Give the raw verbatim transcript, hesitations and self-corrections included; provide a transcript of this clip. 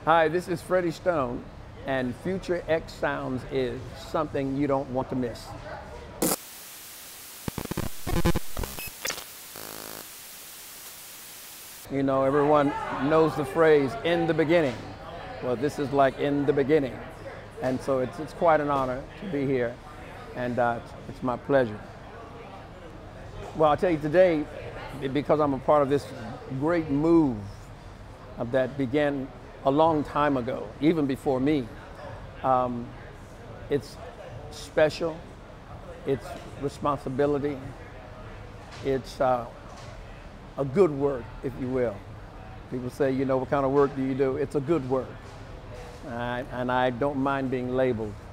Hi, this is Freddie Stone, and Future X Sounds is something you don't want to miss. You know, everyone knows the phrase, in the beginning. Well, this is like in the beginning. And so it's, it's quite an honor to be here, and uh, it's, it's my pleasure. Well, I'll tell you today, because I'm a part of this great move that began a long time ago, even before me. Um, it's special, it's responsibility, it's uh, a good work, if you will. People say, you know, what kind of work do you do? It's a good work, uh, and I don't mind being labeled.